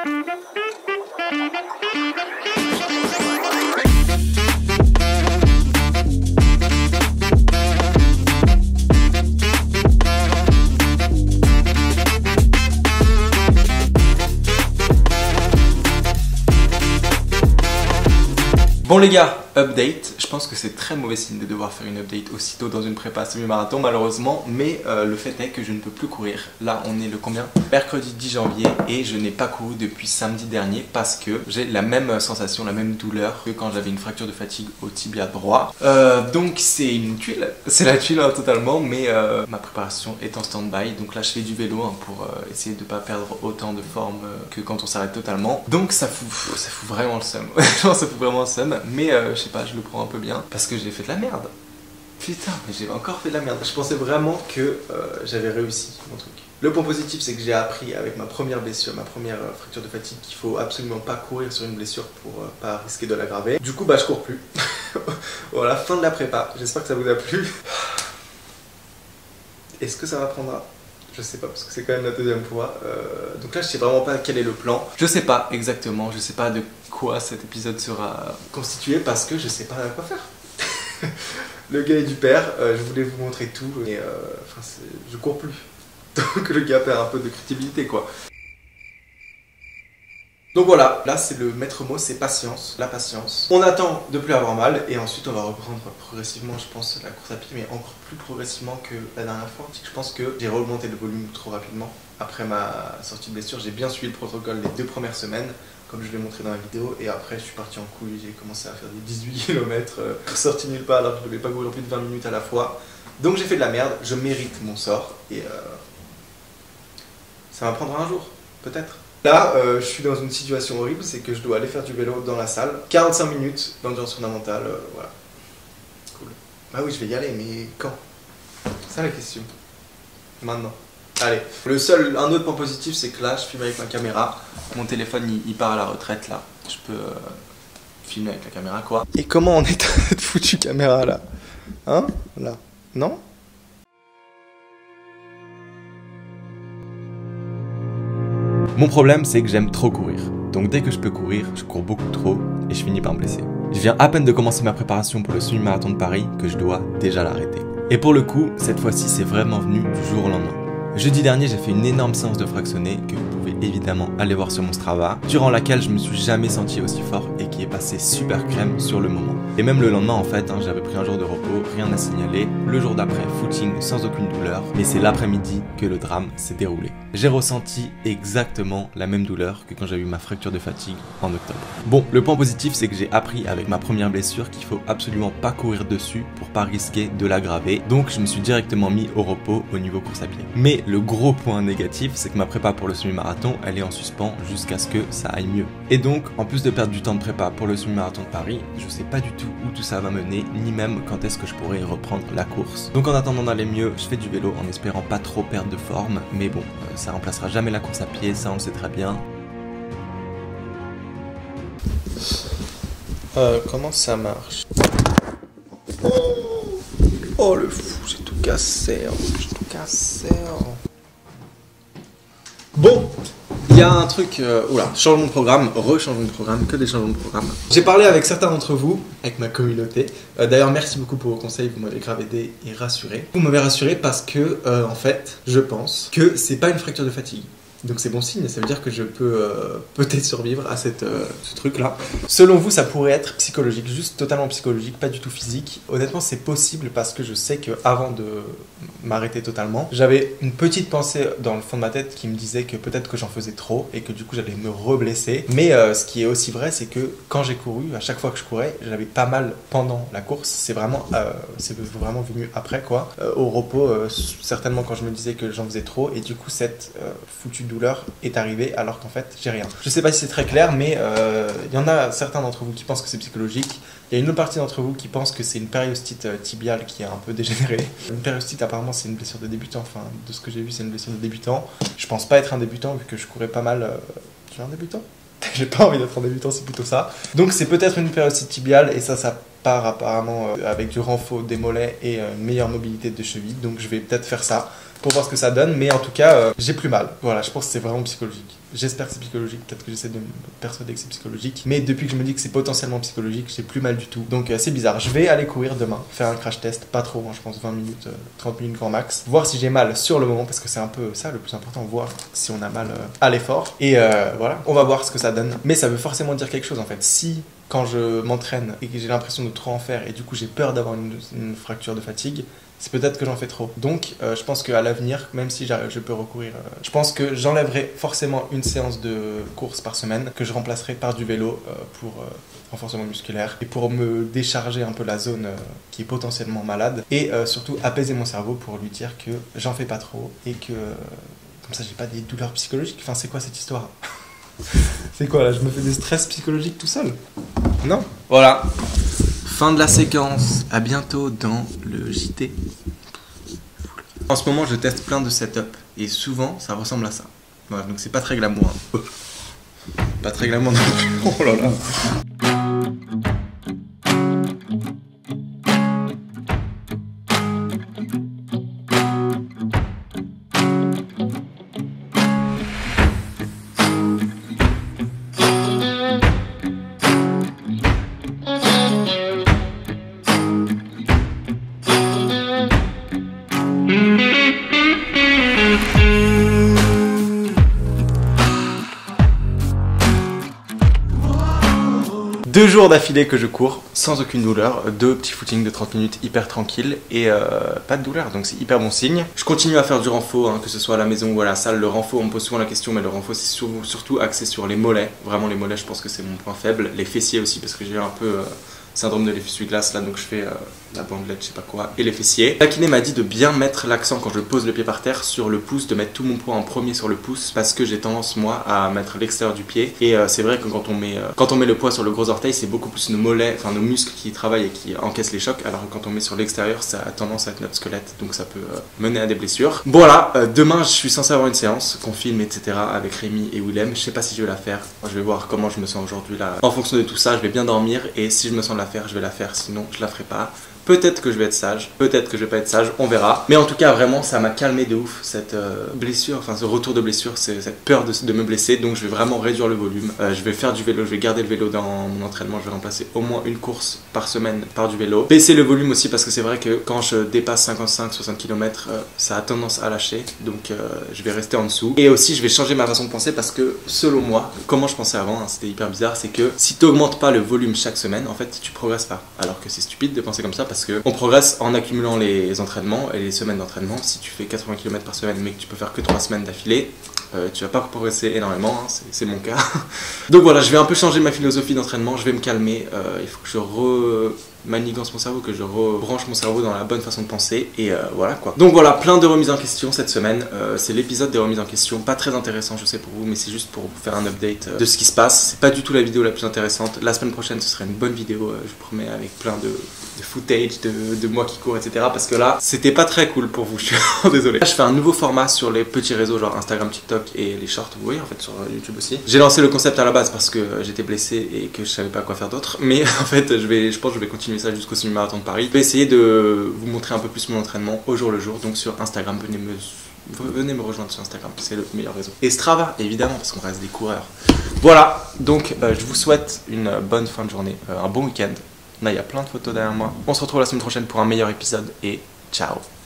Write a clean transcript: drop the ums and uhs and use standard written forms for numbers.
Bon les gars, update, je pense que c'est très mauvais signe de devoir faire une update aussitôt dans une prépa semi-marathon malheureusement, mais le fait est que je ne peux plus courir. Là on est le combien? Mercredi 10 janvier et je n'ai pas couru depuis samedi dernier parce que j'ai la même sensation, la même douleur que quand j'avais une fracture de fatigue au tibia droit. Donc c'est une tuile, c'est la tuile hein, totalement, mais ma préparation est en stand-by, donc là je fais du vélo hein, pour essayer de ne pas perdre autant de forme que quand on s'arrête totalement. Donc ça fout vraiment le seum, ça fout vraiment le seum, mais je sais pas, je le prends un peu bien parce que j'ai fait de la merde. Putain, mais j'ai encore fait de la merde. Je pensais vraiment que j'avais réussi mon truc. Le point positif, c'est que j'ai appris avec ma première blessure, ma première fracture de fatigue, qu'il faut absolument pas courir sur une blessure pour pas risquer de l'aggraver. Du coup, bah je cours plus. Voilà, fin de la prépa. J'espère que ça vous a plu. Est-ce que ça m'apprendra? Je sais pas, parce que c'est quand même la deuxième fois. Donc là, je sais vraiment pas quel est le plan. Je sais pas exactement, je sais pas de quoi cet épisode sera constitué parce que je sais pas quoi faire. Le gars est du père, je voulais vous montrer tout, mais je cours plus. Donc le gars perd un peu de crédibilité quoi. Donc voilà, là c'est le maître mot, c'est patience, la patience. On attend de plus avoir mal et ensuite on va reprendre progressivement je pense la course à pied, mais encore plus progressivement que la dernière fois. Je pense que j'ai remonté le volume trop rapidement. Après ma sortie de blessure, j'ai bien suivi le protocole les 2 premières semaines, comme je l'ai montré dans la vidéo, et après je suis parti en couille, j'ai commencé à faire des 18 km, sorti nulle part alors que je ne devais pas courir plus de 20 minutes à la fois. Donc j'ai fait de la merde, je mérite mon sort et ça m'apprendra un jour, peut-être. Là, je suis dans une situation horrible, c'est que je dois aller faire du vélo dans la salle. 45 minutes d'endurance fondamentale, voilà. Cool. Bah oui, je vais y aller, mais quand? C'est ça la question. Maintenant. Allez. Un autre point positif, c'est que là, je filme avec ma caméra. Mon téléphone, il part à la retraite, là. Je peux filmer avec la caméra, quoi. Et comment on est cette foutue caméra, là? Hein? Là. Non? Mon problème, c'est que j'aime trop courir. Donc dès que je peux courir, je cours beaucoup trop et je finis par me blesser. Je viens à peine de commencer ma préparation pour le semi-marathon de Paris que je dois déjà l'arrêter. Et pour le coup, cette fois-ci, c'est vraiment venu du jour au lendemain. Jeudi dernier, j'ai fait une énorme séance de fractionné que vous pouvez évidemment aller voir sur mon Strava, durant laquelle je me suis jamais senti aussi fort et qui est passé super crème sur le moment. Et même le lendemain en fait, j'avais pris un jour de repos, rien à signaler. Le jour d'après, footing sans aucune douleur, mais c'est l'après-midi que le drame s'est déroulé. J'ai ressenti exactement la même douleur que quand j'ai eu ma fracture de fatigue en octobre. Bon, le point positif, c'est que j'ai appris avec ma première blessure qu'il faut absolument pas courir dessus pour pas risquer de l'aggraver. Donc je me suis directement mis au repos au niveau course à pied. Mais le gros point négatif, c'est que ma prépa pour le semi-marathon, elle est en suspens jusqu'à ce que ça aille mieux. Et donc, en plus de perdre du temps de prépa pour le semi-marathon de Paris, je sais pas du tout où tout ça va mener, ni même quand est-ce que je pourrai reprendre la course. Donc en attendant d'aller mieux, je fais du vélo en espérant pas trop perdre de forme, mais bon, ça remplacera jamais la course à pied, ça on le sait très bien. Comment ça marche? Oh le fou, j'ai tout cassé, j'ai tout cassé. Bon, il y a un truc, oula, changement de programme, re-changement de programme, que des changements de programme. J'ai parlé avec certains d'entre vous, avec ma communauté. D'ailleurs, merci beaucoup pour vos conseils, vous m'avez grave aidé et rassuré. Vous m'avez rassuré parce que, en fait, je pense que c'est pas une fracture de fatigue. Donc c'est bon signe, ça veut dire que je peux peut-être survivre à ce truc-là. Selon vous, ça pourrait être psychologique, juste totalement psychologique, pas du tout physique. Honnêtement, c'est possible parce que je sais qu'avant de m'arrêter totalement, j'avais une petite pensée dans le fond de ma tête qui me disait que peut-être que j'en faisais trop et que du coup j'allais me reblesser. Mais ce qui est aussi vrai, c'est que quand j'ai couru, à chaque fois que je courais, j'avais pas mal pendant la course. C'est vraiment venu après quoi. Au repos, certainement quand je me disais que j'en faisais trop et du coup cette foutue douleur est arrivée alors qu'en fait j'ai rien. Je sais pas si c'est très clair, mais il y en a certains d'entre vous qui pensent que c'est psychologique. Il y a une autre partie d'entre vous qui pense que c'est une périostite tibiale qui a un peu dégénéré. Une périostite apparemment c'est une blessure de débutant, enfin de ce que j'ai vu c'est une blessure de débutant. Je pense pas être un débutant vu que je courais pas mal. Je suis un débutant? J'ai pas envie d'être un débutant, c'est plutôt ça. Donc c'est peut-être une périostite tibiale et ça part apparemment avec du renfort des mollets et une meilleure mobilité de cheville. Donc je vais peut-être faire ça pour voir ce que ça donne, mais en tout cas j'ai plus mal. Voilà, je pense que c'est vraiment psychologique. J'espère que c'est psychologique, peut-être que j'essaie de me persuader que c'est psychologique, mais depuis que je me dis que c'est potentiellement psychologique, j'ai plus mal du tout. Donc c'est bizarre. Je vais aller courir demain, faire un crash test, pas trop, hein, je pense 20 minutes, 30 minutes grand max, voir si j'ai mal sur le moment, parce que c'est un peu ça le plus important, voir si on a mal à l'effort. Et voilà, on va voir ce que ça donne. Mais ça veut forcément dire quelque chose en fait. Si quand je m'entraîne et que j'ai l'impression de trop en faire et du coup j'ai peur d'avoir une fracture de fatigue, c'est peut-être que j'en fais trop. Donc je pense qu'à l'avenir, même si je peux recourir, je pense que j'enlèverai forcément une séance de course par semaine que je remplacerai par du vélo pour renforcement musculaire et pour me décharger un peu la zone qui est potentiellement malade et surtout apaiser mon cerveau pour lui dire que j'en fais pas trop et que comme ça j'ai pas des douleurs psychologiques. Enfin c'est quoi cette histoire? C'est quoi là? Je me fais des stress psychologiques tout seul? Non. Voilà. Fin de la séquence, à bientôt dans le JT. En ce moment je teste plein de setups et souvent ça ressemble à ça. Voilà, donc c'est pas très glamour. Hein. Pas très glamour. Oh là là. Deux jours d'affilée que je cours sans aucune douleur, deux petits footings de 30 minutes hyper tranquilles et pas de douleur, donc c'est hyper bon signe. Je continue à faire du renfort, hein, que ce soit à la maison ou à la salle. Le renfort, on me pose souvent la question, mais le renfort c'est surtout axé sur les mollets. Vraiment les mollets, je pense que c'est mon point faible. Les fessiers aussi, parce que j'ai un peu syndrome de l'essuie-glace là, donc je fais la bandelette, je sais pas quoi, et les fessiers. La kiné m'a dit de bien mettre l'accent quand je pose le pied par terre sur le pouce, de mettre tout mon poids en premier sur le pouce, parce que j'ai tendance moi à mettre l'extérieur du pied. Et c'est vrai que quand on met le poids sur le gros orteil, c'est beaucoup plus nos mollets, enfin nos muscles qui travaillent et qui encaissent les chocs, alors que quand on met sur l'extérieur, ça a tendance à être notre squelette, donc ça peut mener à des blessures. Voilà, demain je suis censé avoir une séance qu'on filme, etc. avec Rémi et Willem. Je sais pas si je vais la faire. Je vais voir comment je me sens aujourd'hui là. En fonction de tout ça, je vais bien dormir et si je me sens de la faire, je vais la faire. Sinon, je la ferai pas. Peut-être que je vais être sage, peut-être que je vais pas être sage, on verra. Mais en tout cas, vraiment, ça m'a calmé de ouf, cette blessure, enfin ce retour de blessure, cette peur de me blesser. Donc je vais vraiment réduire le volume. Je vais faire du vélo, je vais garder le vélo dans mon entraînement. Je vais remplacer au moins une course par semaine par du vélo. Baisser le volume aussi parce que c'est vrai que quand je dépasse 55-60 km, ça a tendance à lâcher. Donc je vais rester en dessous. Et aussi, je vais changer ma façon de penser parce que selon moi, comment je pensais avant, hein, c'était hyper bizarre, c'est que si tu n'augmentes pas le volume chaque semaine, en fait, tu progresses pas. Alors que c'est stupide de penser comme ça parce qu'on progresse en accumulant les entraînements et les semaines d'entraînement. Si tu fais 80 km par semaine mais que tu peux faire que 3 semaines d'affilée, tu vas pas progresser énormément, hein, c'est mon cas. Donc voilà, je vais un peu changer ma philosophie d'entraînement, je vais me calmer, il faut que je manigance mon cerveau, que je rebranche mon cerveau dans la bonne façon de penser et voilà quoi. Donc voilà, plein de remises en question cette semaine. C'est l'épisode des remises en question, pas très intéressant je sais pour vous, mais c'est juste pour vous faire un update de ce qui se passe. C'est pas du tout la vidéo la plus intéressante. La semaine prochaine ce sera une bonne vidéo, je vous promets, avec plein de footage de moi qui cours, etc. Parce que là c'était pas très cool pour vous, je suis désolé. Là, je fais un nouveau format sur les petits réseaux genre Instagram, TikTok et les shorts, vous voyez en fait sur YouTube aussi. J'ai lancé le concept à la base parce que j'étais blessé et que je savais pas quoi faire d'autre, mais en fait je pense que je vais continuer ça jusqu'au semi-marathon de Paris. Je vais essayer de vous montrer un peu plus mon entraînement au jour le jour, donc sur Instagram, venez me rejoindre sur Instagram, c'est le meilleur réseau. Et Strava, évidemment, parce qu'on reste des coureurs. Voilà, donc je vous souhaite une bonne fin de journée, un bon week-end. Là, il y a plein de photos derrière moi. On se retrouve la semaine prochaine pour un meilleur épisode et ciao!